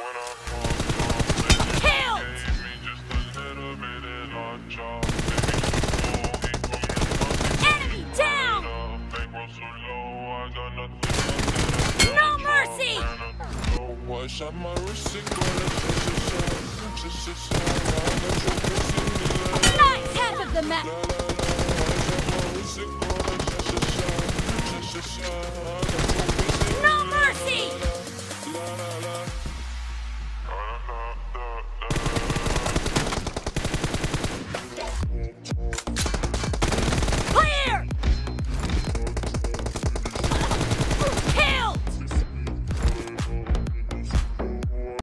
Killed! Enemy down! No mercy! Nice half of the map!